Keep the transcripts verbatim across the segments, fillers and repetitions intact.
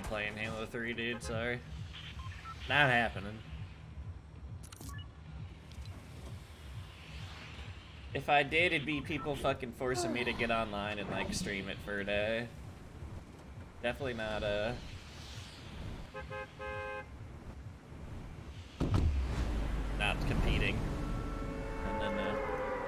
playing Halo three, dude. Sorry. Not happening. If I did, it'd be people fucking forcing me to get online and like stream it for a day. Definitely not uh not competing. And then uh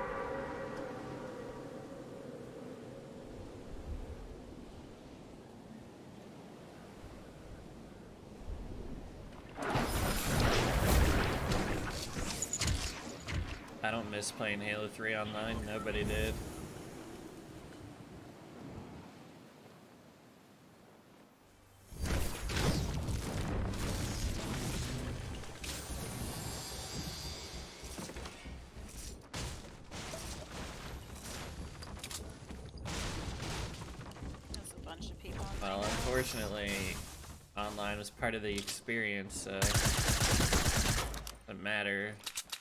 I don't miss playing Halo three online. Nobody did. There's a bunch of people. Well, unfortunately, online was part of the experience, so it doesn't matter.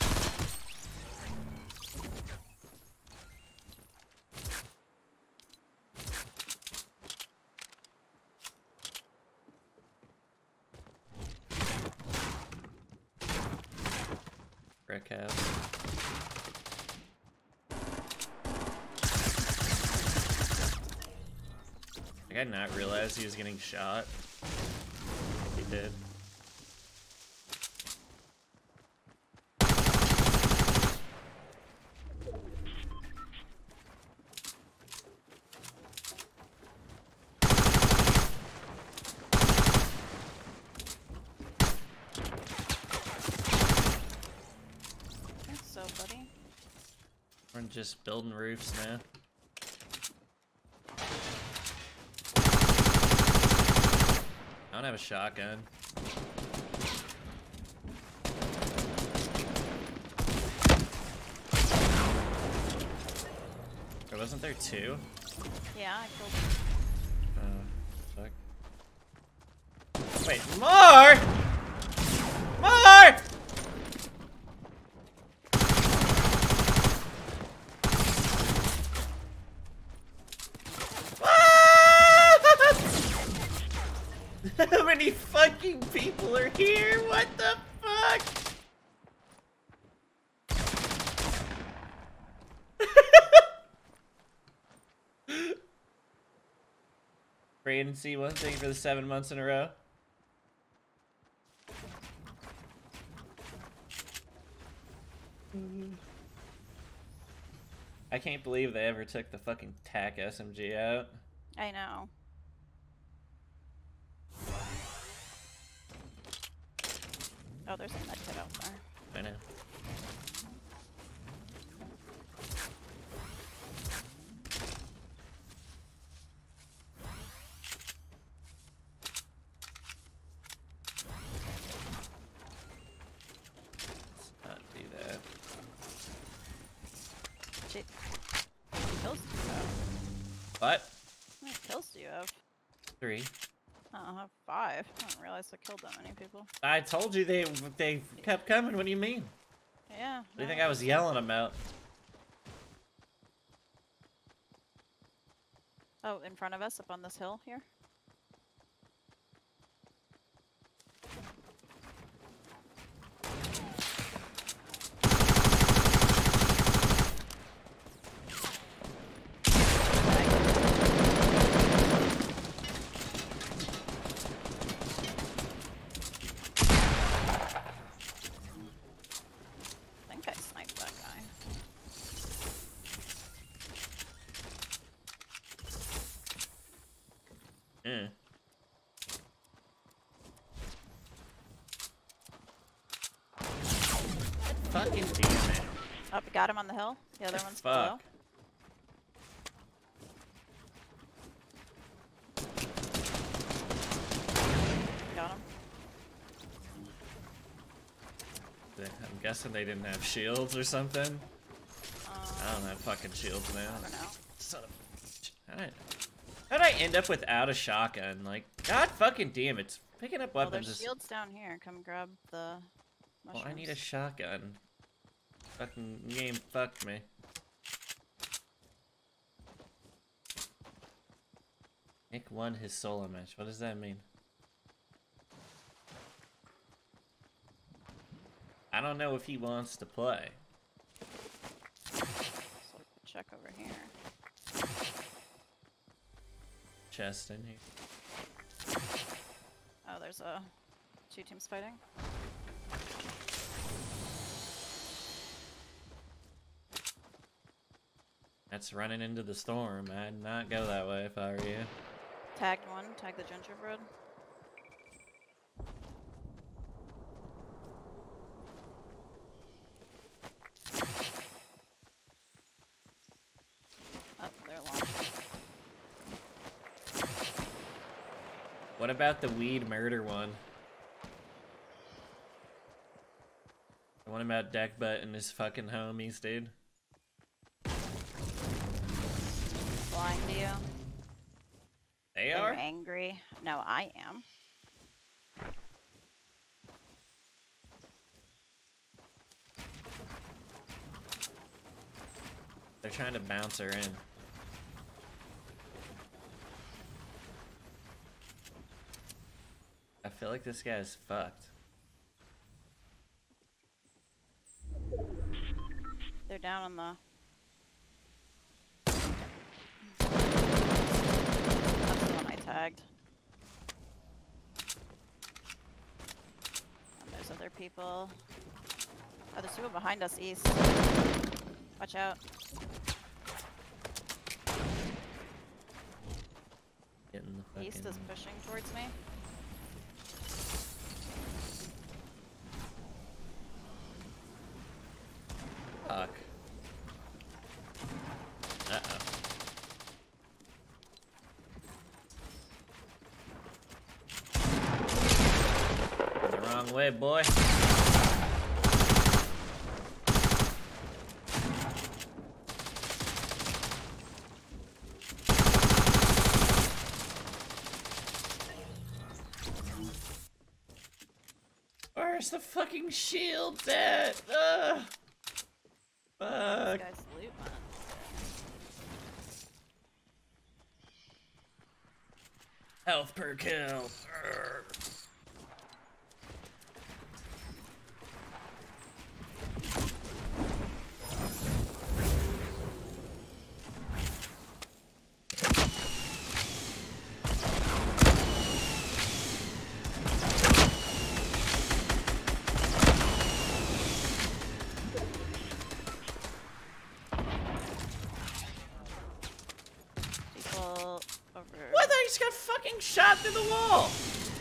Brick house. I did not realize he was getting shot. He did. So, buddy. We're just building roofs now. I don't have a shotgun. Or wasn't there two? Yeah, I killed Oh, fuck. Wait, more! More! How many fucking people are here? What the fuck? Brandon C one, thank you for the seven months in a row. I can't believe they ever took the fucking T A C S M G out. I know. Oh, there's a medkit out there. I know. Let's not do that. Shit. How many kills do you have? What? How many kills do you have? Three. Oh, I have five. I didn't realize I killed that many people. I told you they they kept coming. What do you mean? Yeah. What do you no. think I was yelling about? Oh, in front of us, up on this hill here? I think I sniped that guy. Mm. Fucking damn it. Oh, we got him on the hill. The other one's below. Fuck. Got him. I'm guessing they didn't have shields or something. Um, I don't have fucking shields now. I don't know. Son of a bitch. How'd I, how'd I end up without a shotgun? Like, god fucking damn it. Picking up Well, weapons there's is... shields down here. Come grab the mushrooms. Well, I need a shotgun. Fucking game fucked me. Nick won his solo match. What does that mean? I don't know if he wants to play. So check over here. Chest in here. Oh, there's a two teams fighting. That's running into the storm. I'd not go that way if I were you. Tagged one. Tag the gingerbread. Oh, they're launching. What about the weed murder one? The one about Deckbutt and his fucking homies, dude. Flying to you. They They're are? angry. No, I am. They're trying to bounce her in. I feel like this guy's fucked. They're down on the... That's the one I tagged. And there's other people. Oh, there's people behind us east. Watch out. Getting the fucking... East is pushing towards me. Fuck. Uh-oh. The wrong way, boy. Where's the fucking shield at? Ugh. Fuck. This guy's loot man. Health per kill. Urgh. People over. What? I just got fucking shot through the wall.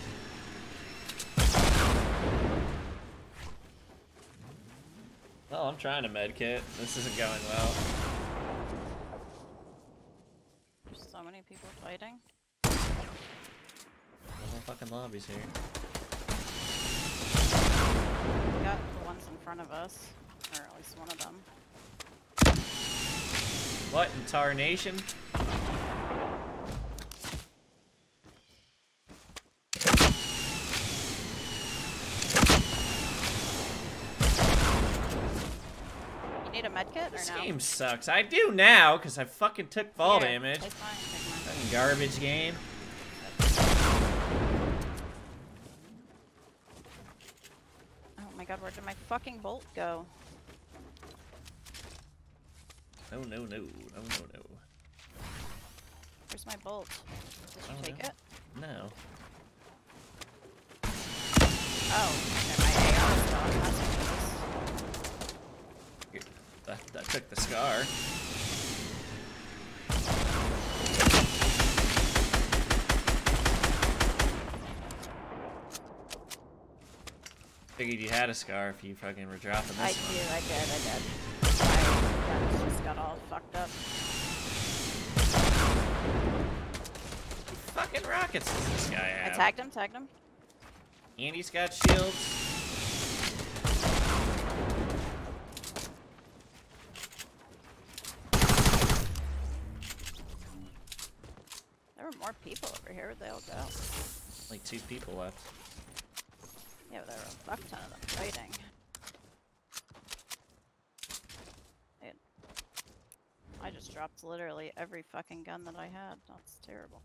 Well, I'm trying to medkit. This isn't going well. There's so many people fighting. The whole fucking lobby's here. We got the ones in front of us, or at least one of them. What in tarnation? You need a medkit This or no? game sucks. I do now, because I fucking took fall Here, damage. take mine, take mine. Fucking garbage game. Oh my god, where did my fucking bolt go? No, no, no. No, no, no. Where's my bolt? Did you Oh, take no. it? No. Oh, okay, my A R is gone. That's what it is. Here, That, that took the scar. Figured you had a scar if you fucking were dropping this I one. do, I did, I did. My guns just got all fucked up. What fucking rockets does this guy I have? tagged him, tagged him. And he's got shields. There were more people over here. Where'd they all go? Like two people left. Yeah, but there were a fuck ton of them fighting. Dude. I just dropped literally every fucking gun that I had. That's terrible.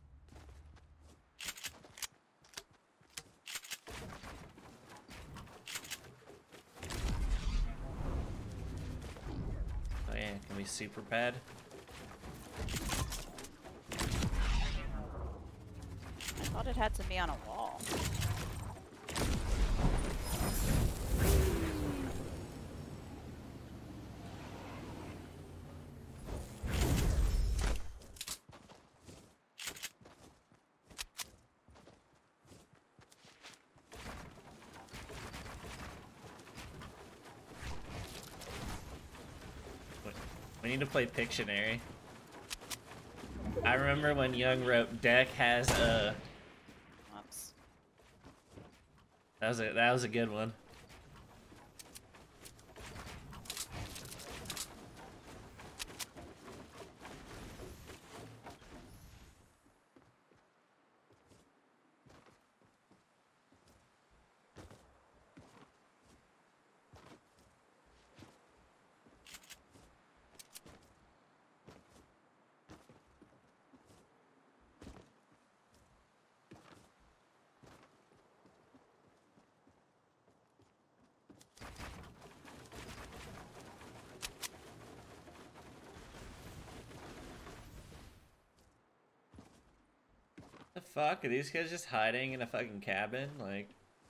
Man, can we super pad? I thought it had to be on a wall. We need to play Pictionary. I remember when Young wrote deck has a. Oops. That was a that was a good one. The fuck? Are these guys just hiding in a fucking cabin? Like...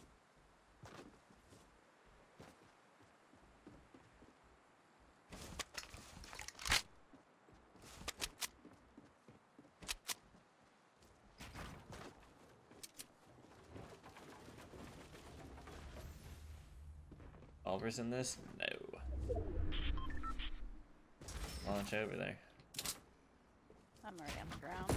Oliver's in this? No. Launch over there. I'm already on the ground.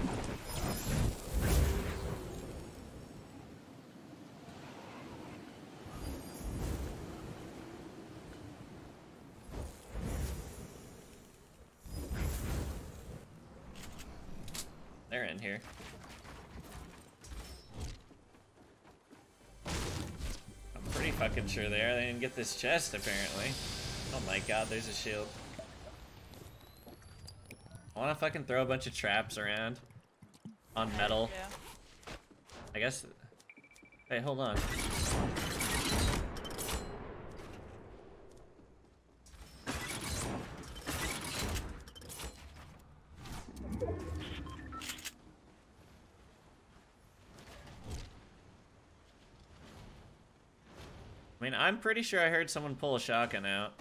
They're in here. I'm pretty fucking sure they are. They didn't get this chest, apparently. Oh my god, there's a shield. I wanna fucking throw a bunch of traps around. On metal. Yeah. I guess... Hey, hold on. I mean, I'm pretty sure I heard someone pull a shotgun out.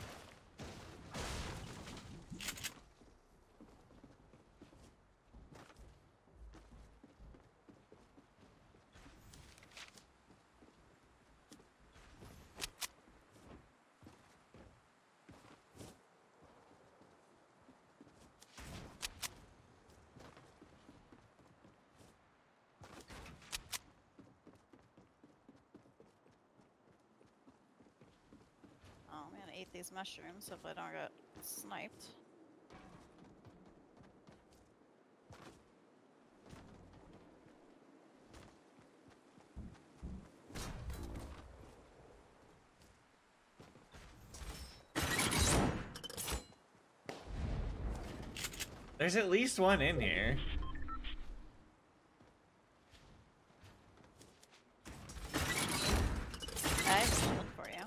Oh, I'm gonna eat these mushrooms if I don't get sniped. There's at least one in here. I have a shield for you.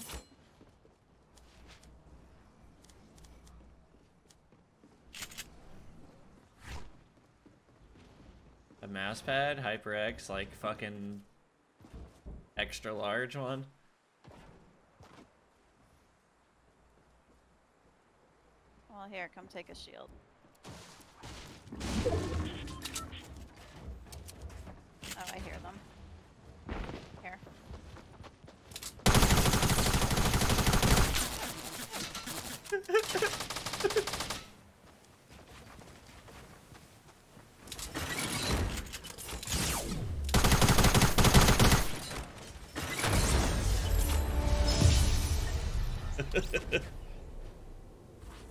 A mouse pad, HyperX, like fucking extra large one. Well, here, come take a shield. Oh, I hear them. Here.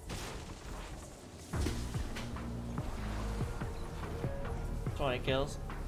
twenty kills.